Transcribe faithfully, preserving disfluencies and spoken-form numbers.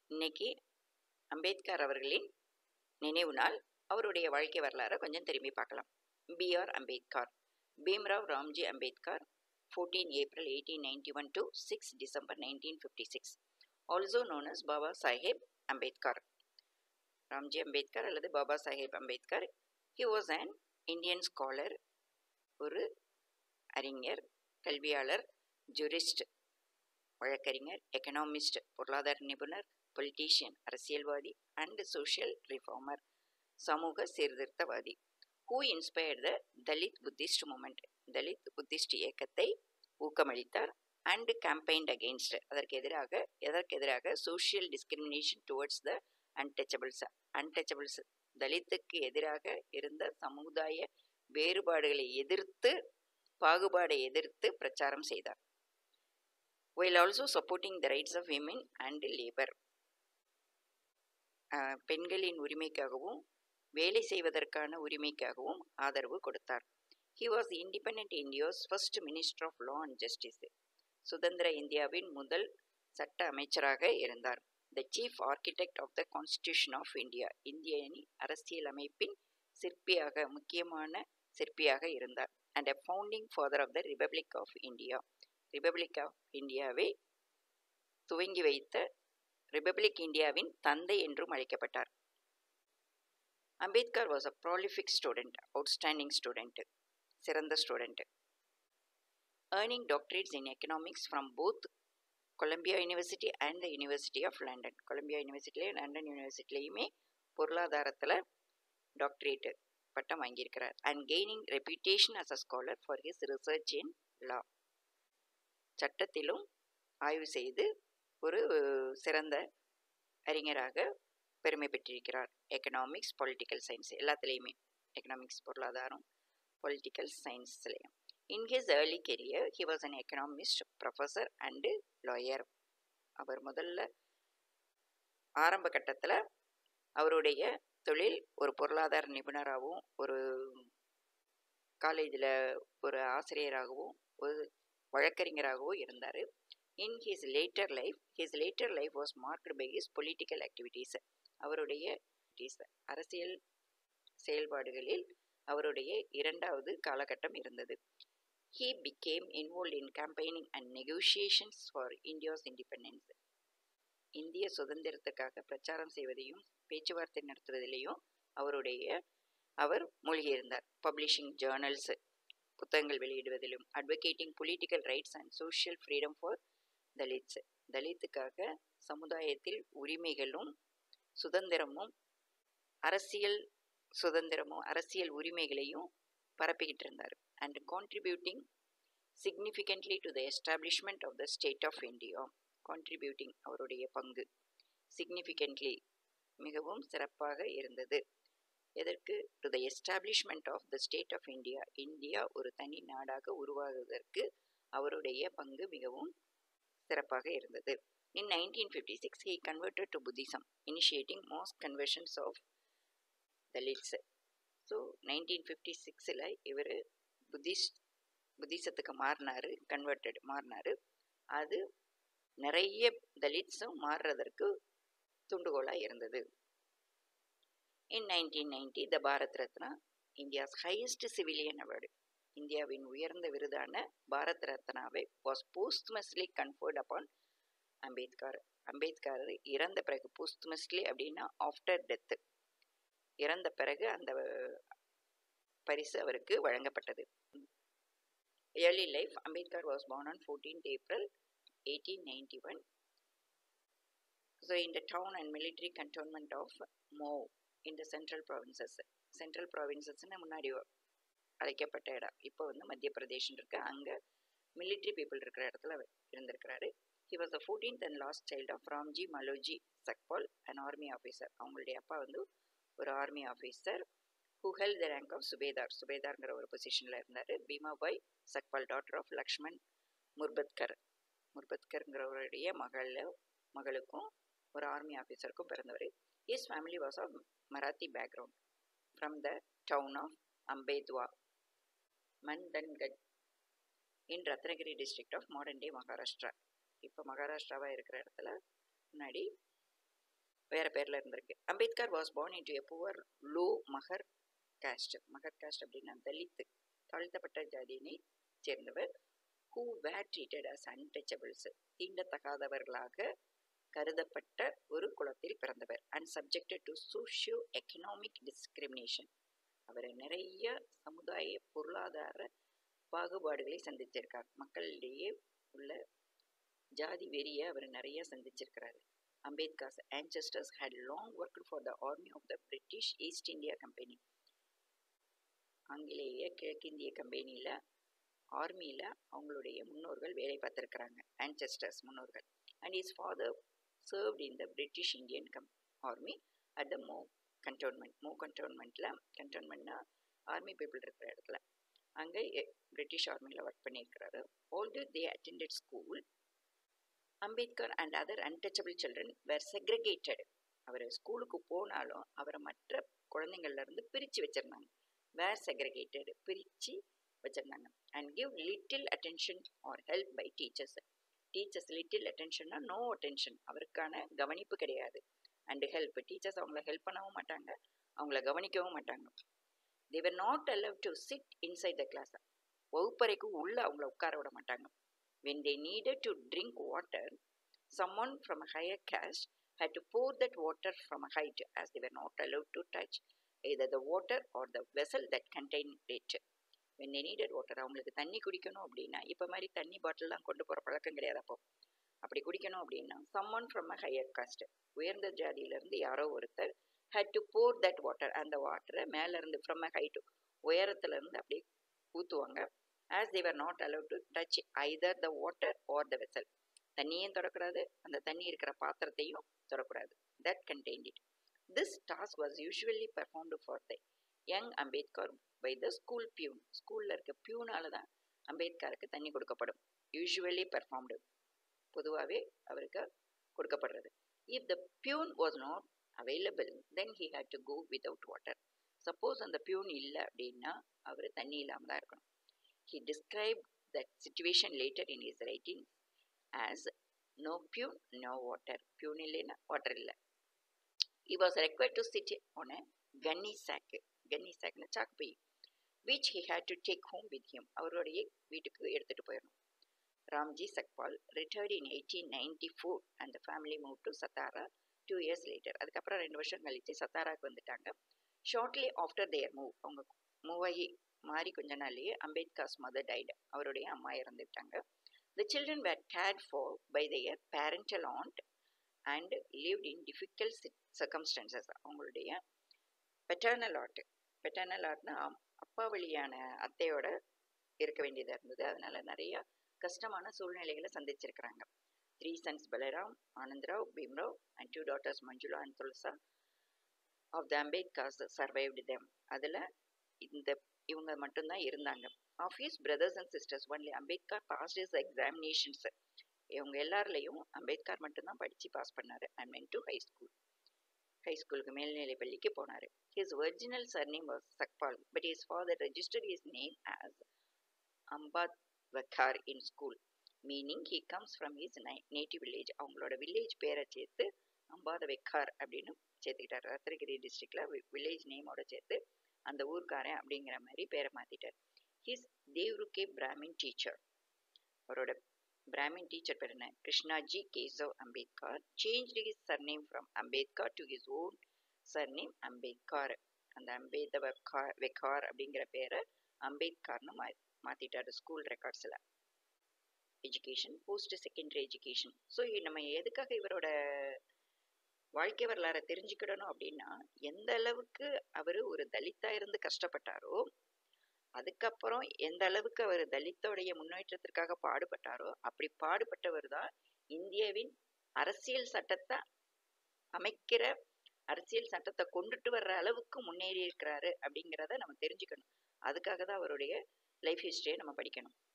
இன்னைக்கு அம்பேத்கர் அவர்களின் நினைவு நாள். அவருடைய வாழ்க்கை வரலாறை கொஞ்சம் திரும்பி பார்க்கலாம். B R Ambedkar, Bhimrao Ramji Ambedkar, fourteen April eighteen ninety-one to six December nineteen fifty-six, also known as Baba Saheb Ambedkar. Ramji Ambedkar அல்லது Baba Saheb Ambedkar. he was an Indian scholar, ஒரு அறிஞர், கல்வியாளர், ஜூரிஸ்ட் வழக்கறிஞர், எக்கனாமிஸ்ட் பொருளாதார நிபுணர், பொலிட்டீஷியன் அரசியல்வாதி, அண்ட் சோஷியல் ரிஃபார்மர் சமூக சீர்திருத்தவாதி. Who inspired the Dalit Buddhist movement, Dalit Buddhist இயக்கத்தை ஊக்கமளித்தார். அண்ட் கேம்பெயின்ட் அகெயின்ஸ்ட், அதற்கு எதிராக எதற்கு எதிராக social discrimination towards the untouchables, untouchables தலித்துக்கு எதிராக இருந்த சமுதாய வேறுபாடுகளை எதிர்த்து, பாகுபாடை எதிர்த்து பிரச்சாரம் செய்தார். while also supporting the rights of women and labor, பெண்களின் உரிமைக்காகவும் வேலை செய்வதற்கான உரிமைக்காகவும் ஆதரவு கொடுத்தார். he was independent India's first minister of law and justice, சுதந்திர இந்தியாவின் முதல் சட்ட அமைச்சராக இருந்தார். the chief architect of the constitution of India, இந்தியனின் அரசியல் அமைப்பின் சிற்பியாக, முக்கியமான சிற்பியாக இருந்தார். and a founding father of the Republic of India, Republic of இந்தியாவை துவங்கி வைத்த ரிபப்ளிக் இந்தியாவின் தந்தை என்றும் அழைக்கப்பட்டார். Ambedkar was a prolific student, outstanding student, சிறந்த student. Earning doctorates in economics from both Columbia University and the University of London, Columbia யூனிவர்சிட்டிலையும் London யூனிவர்சிட்டிலையுமே பொருளாதாரத்தில் டாக்டரேட் பட்டம் வாங்கியிருக்கிறார். And gaining reputation as a scholar for his research in law, சட்டத்திலும் ஆய்வு செய்து ஒரு சிறந்த அறிஞராக பெருமை பெற்றிருக்கிறார். எக்கனாமிக்ஸ், பொலிட்டிக்கல் சயின்ஸ் எல்லாத்துலேயுமே, எக்கனாமிக்ஸ் பொருளாதாரம், political சயின்ஸ்லையும். In his early career he was an economist, professor and lawyer. அவர் முதல்ல ஆரம்ப கட்டத்தில் அவருடைய தொழில் ஒரு பொருளாதார நிபுணராகவும், ஒரு காலேஜில் ஒரு ஆசிரியராகவும், ஒரு வழக்கறிஞராகவும் இருந்தார். In his later life his later life was marked by his political activities, அவருடைய அரசியல் செயல்பாடுகளில் அவருடைய இரண்டாவது காலகட்டம் இருந்தது. He became involved in campaigning and negotiations for India's independence, இந்திய சுதந்திரத்துக்காக பிரச்சாரம் செய்வதையும் பேச்சுவார்த்தை நடத்துவதிலையும் அவருடைய அவர் மூழ்கியிருந்தார். பப்ளிஷிங் ஜேர்னல்ஸ், புத்தகங்கள் வெளியிடுவதிலும், advocating political rights and social freedom for Dalits, தலித்துக்காக சமுதாயத்தில் உரிமைகளும் சுதந்திரமும், அரசியல் சுதந்திரமும் அரசியல் உரிமைகளையும் பரப்பிக்கிட்டு இருந்தார். And contributing significantly to the establishment of the state of India, contributing அவருடைய பங்கு சிக்னிஃபிகண்ட்லி மிகவும் சிறப்பாக இருந்தது. எதற்கு? To the establishment of the state of India, India ஒரு தனி நாடாக உருவாகுவதற்கு அவருடைய பங்கு மிகவும் சிறப்பாக இருந்தது. In nineteen fifty six he converted to Buddhism, initiating mass conversions of Dalits. So nineteen fifty சிக்ஸில் இவர் புத்திஸ்ட் புத்திசத்துக்கு மாறினார், கன்வெர்டட் மாறினார். அது நிறைய தலித்ஸும் மாறுறதற்கு துண்டுகோலாக இருந்தது. In nineteen ninety, the Bharat Ratna, India's highest civilian award, இந்தியாவின் உயர்ந்த விருதான Bharat ரத்னாவை was posthumously conferred upon Ambedkar. Ambedkar இறந்த பிறகு, posthumously அப்படின்னா ஆஃப்டர் டெத்து, இறந்த பிறகு அந்த பரிசு அவருக்கு வழங்கப்பட்டது. Early life, Ambedkar was born on fourteenth April eighteen ninety-one. So in the town and military cantonment of Mo in the central provinces, central provincesன்னு முன்னாடி அழைக்கப்பட்ட இடம், இப்போ வந்து மத்திய பிரதேஷன் இருக்கு, அங்கே மிலிட்ரி பீப்புள் இருக்கிற இடத்துல இருந்திருக்கிறாரு. He was the fourteenth and last child of Ramji Maloji Sakpal, an army officer. அவங்களுடைய அப்பா வந்து ஒரு army officer. who held the rank of subedar, சுபேதார்ங்கிற ஒரு பொசிஷனில் இருந்தார். பீமாபாய் சக்பால், டாட்டர் ஆஃப் லக்ஷ்மண் முர்பத்கர், முர்பத்கருங்கிறவருடைய மகள் மகளுக்கும் ஒரு ஆர்மி ஆஃபீஸருக்கும் பிறந்தவர். His family was of Marathi background from the town of Ambedwa, Mandangad in Ratnagiri district of modern day Maharashtra. இப்போ மகாராஷ்டிராவாக இருக்கிற இடத்துல முன்னாடி வேறு பேரில் இருந்திருக்கு. Ambedkar was born into a poor low Magar caste. Magar caste அப்படின்னா தலித்து, தாழ்த்தப்பட்ட ஜாதியினை சேர்ந்தவர். who were treated as untouchables, தீண்டத்தகாதவர்களாக கருதப்பட்ட ஒரு குலத்தில் பிறந்தவர். and subjected to socio economic discrimination, அவர் நிறைய சமுதாய பொருளாதார பாகுபாடுகளை சந்திச்சிருக்கார். மக்களிடையே உள்ள ஜாதி வெறியை அவர் நிறைய சந்திச்சிருக்கிறாரு. Ambedkar's ancestors had long worked for the army of the British East India Company. ஆங்கிலேய கிழக்கிந்திய கம்பெனியில் ஆர்மியில் அவங்களுடைய முன்னோர்கள் வேலை பார்த்துருக்குறாங்க, ancestors முன்னோர்கள். and his father served in the British Indian com- army at the Mo cantonment. Mo cantonmentல cantonmentனா ஆர்மி பீப்புள் இருக்கிற இடத்துல, அங்கே பிரிட்டிஷ் ஆர்மியில் ஒர்க் பண்ணியிருக்கிறாரு. although they attended school, Ambedkar and other untouchable children were segregated. அவர் ஸ்கூலுக்கு போனாலும் அவரை மற்ற குழந்தைங்கள்லேருந்து பிரித்து வச்சுருந்தாங்க. வேர் செக்ரிகேட்டட், பிரித்து வச்சுருந்தாங்க. And give little attention or help by teachers. Teachers little அட்டென்ஷன்னா நோ அட்டென்ஷன், அவருக்கான கவனிப்பு கிடையாது. அண்டு ஹெல்ப், டீச்சர்ஸ் அவங்கள ஹெல்ப் பண்ணவும் மாட்டாங்க, அவங்கள கவனிக்கவும் மாட்டாங்க. they were not allowed to sit inside the class. வகுப்பறைக்கு உள்ளே அவங்கள உட்கார விட மாட்டாங்க. when they needed to drink water, someone from a higher caste had to pour that water from a height, as they were not allowed to touch either the water or the vessel that contained it. when they needed water, அவங்களுக்கு தண்ணி குடிக்கணும் அப்படின்னா, இப்போ மாதிரி தண்ணி பாட்டில்லாம் கொண்டு போகிற பழக்கம் கிடையாது. அப்போ அப்படி குடிக்கணும் அப்படின்னா someone from a higher caste, உயர்ந்த ஜாதியிலேருந்து யாரோ ஒருத்தர் had to pour that water, அந்த வாட்டரை மேலேருந்து from a height, உயரத்துலேருந்து அப்படியே ஊற்றுவாங்க. as they were not allowed to touch either the water or the vessel, தண்ணியும் தொடக்கூடாது, அந்த தண்ணி இருக்கிற பாத்திரத்தையும் தொடக்கூடாது. that contained it. this task was usually performed for the young Ambedkar by the school peon. ஸ்கூலில் இருக்க பியூனால தான் அம்பேத்கருக்கு தண்ணி கொடுக்கப்படும். usually performed, பொதுவாகவே அவருக்கு கொடுக்கப்படுறது. if the peon was not available, then he had to go without water. Suppose அந்த பியூன் இல்லை அப்படின்னா அவர் தண்ணி இல்லாமல் தான் இருக்கணும். he described that situation later in his writing as no peon, no water. Peon இல்லைன்னா வாட்டர் இல்லை. he was required to sit on a gunny sack. gunny sackனா சாக்கு பை, which he had to take home with him. அவருடைய வீட்டுக்கு எடுத்துகிட்டு போயிடணும். Ramji Sakpal retired in eighteen ninety-four and the family moved to Satara two years later. அதுக்கப்புறம் ரெண்டு வருஷம் கழித்து சத்தாராக்கு வந்துட்டாங்க. ஷார்ட்லி ஆஃப்டர் தேர் மூவ், அவங்க மூவ் ஆகி மாறி கொஞ்ச நாள்லேயே அம்பேத்கர்ஸ் மதர் டைடு, அவருடைய அம்மா இறந்துட்டாங்க. The children were cared for by their parental aunt and lived in difficult circumstances. அவங்களுடைய பெட்டர்னல் ஆர்ட், பெட்டர்னல் ஆர்ட்னா அப்பா வழியான அத்தையோட இருக்க வேண்டியதாக இருந்தது. அதனால நிறைய கஷ்டமான சூழ்நிலைகளை சந்திச்சிருக்கிறாங்க. Three sons Balaram, Anandrao, Bhimrao and two daughters Manjula and Tulsa of the Ambedkars survived them. அதில் இந்த இவங்க மட்டும்தான் இருந்தாங்க. Of his brothers and sisters only Ambedkar passed his examinations. இவங்க எல்லாருலேயும் அம்பேத்கர் மட்டும்தான் படித்து பாஸ் பண்ணார். And went to high school, high ஸ்கூலுக்கு மேல்நிலை பள்ளிக்கு போனார். His original surname was Sakpal, but his father registered his name as Ambadkar in school, meaning he comes from his native village. அவங்களோட வில்லேஜ் பேரை சேர்த்து அம்பாதவெக்கார் அப்படின்னு சேர்த்துக்கிட்டார். ரத்னகிரி டிஸ்ட்ரிக்டில் வில்லேஜ் நேமோட சேர்த்து அந்த ஊர்க்காரன் அப்படிங்கிற மாதிரி பேரை மாற்றிட்டார். ஹிஸ் தேவ்ருகே பிராமின் டீச்சர், அவரோட பிராமின் டீச்சர் பேர் என்ன, Krishnaji Keshav Ambedkar, changed his surname from Ambedkar to his own surname Ambedkar. அந்த அம்பேதவக்கார் வெக்கார் அப்படிங்கிற பேரை அம்பேத்கர்னு மா மாற்றிட்டார் ஸ்கூல் ரெக்கார்ட்ஸில். Education, post secondary education. So நம்ம எதுக்காக இவரோட வாழ்க்கை வரலாறை தெரிஞ்சுக்கிடணும் அப்படின்னா, எந்த அளவுக்கு அவர் ஒரு தலித்தா இருந்து கஷ்டப்பட்டாரோ, அதுக்கப்புறம் எந்த அளவுக்கு அவர் தலித்தோடைய முன்னேற்றத்திற்காக பாடுபட்டாரோ, அப்படி பாடுபட்டவர் தான் இந்தியாவின் அரசியல் சட்டத்தை அமைக்கிற, அரசியல் சட்டத்தை கொண்டுட்டு வர்ற அளவுக்கு முன்னேறி இருக்கிறாரு அப்படிங்கிறத நம்ம தெரிஞ்சுக்கணும். அதுக்காக தான் அவருடைய லைஃப் ஹிஸ்டரியை நம்ம படிக்கணும்.